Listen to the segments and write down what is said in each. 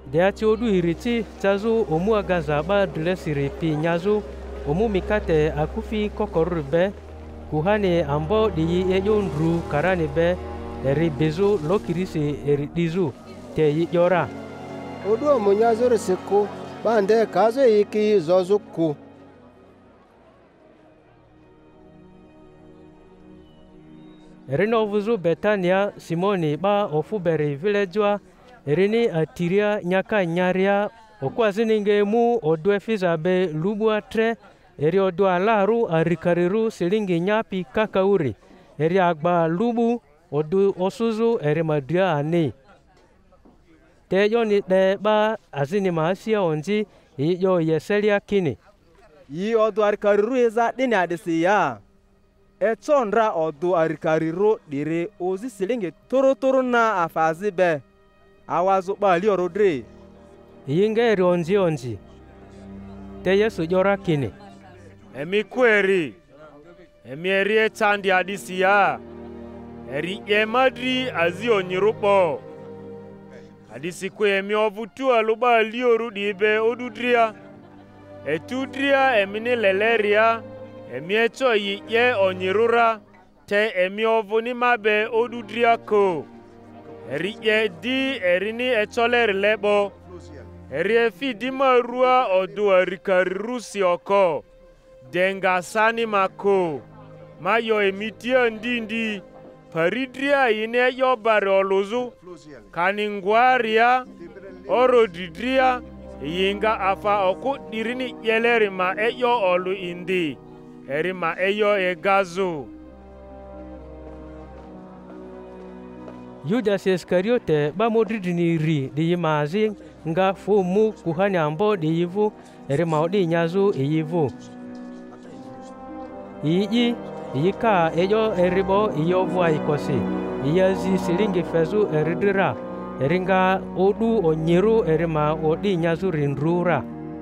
Deati odu iriti tazu omu agaza ba dulesiri pi nyazu omu mikate akufi kokoru be kuhani ambo diyi eyondru karani be eri bezu lokirisi eri dizu te yora. Odu omu nyazu risiku bande kazu yiki zozuku. Erino vuzu Betania Simoni ba ofuberi villagewa erini atiria nyaka nyaria okwazininge mu odwe fizabe lubua tre eri odwa laru arikariru silingi nyapi kakauri eri agba lubu odu osuzu eri madria ani teyo ni de ba azini maasia onji iyo yeselia kini yi odu arikariru eza dini adisi ya echonra odu arikariru dire ozi silingi toro na afazi be awazu bali orodre yinge eri onji te Yesu jora kini emi kweri emi eri echandi adisi ya eri ye madri azi onyirupo adisi kwe emi ovutu aluba alioru dibe odudria etudria emini leleria emi echo yi ye onyirura te emi ovuni mabe odudria ko eri ye di erini echolere lebo eri efi di marua odu arikarirusi oko denga sani mako mayo emitia ndindi paridria ine yo bare oluzu kaningwaria orodidria yinga afa oku dirini yeleri ma eyo olu indi eri ma eyo egazu. Judas Iskariote ba modridini ri di yimazi nga fumu kuhani ambo di yivu eri maudi nyazu yivu yika eyo eribo iyovu ikosi iyazi silingi fezu eridira eringa odu onyiru erima odi nyazu rindrura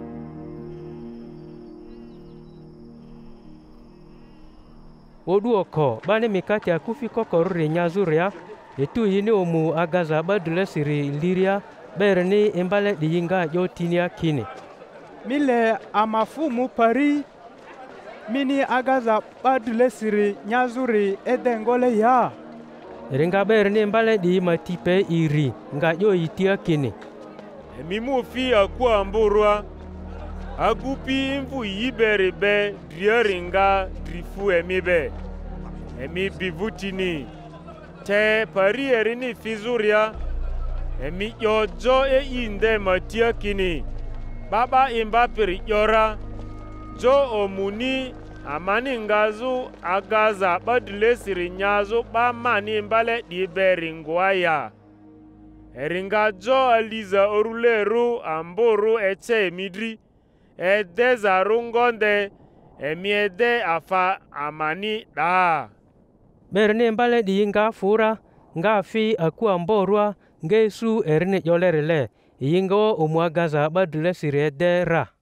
odu oko bani mikati akufi kokoruri nyazuria itu yini omu agaza badule siri liria berni imbale diyinga jotinia kini mile amafumu pari mini agaza badule siri nyazuri edengole ya ringa berni imbale di matipe iri nga jo itia kini emimu fi akwa amburwa agupi imvu yiberibe drieringa drifu emibe emi bivutini te pari erini fizuria emi yojo inde matia kini baba imba piri yora jo omuni amani ngazu agaza badule siri nyazu ba mani imbale diberi ngwaya eringa jo aliza oruleru amburu eche emidri edeza rungonde emiede afa amani da berni imbale diyinga fura nga fi aku amborwa ngesu erni yolerele yingo omu agaza badule siri edera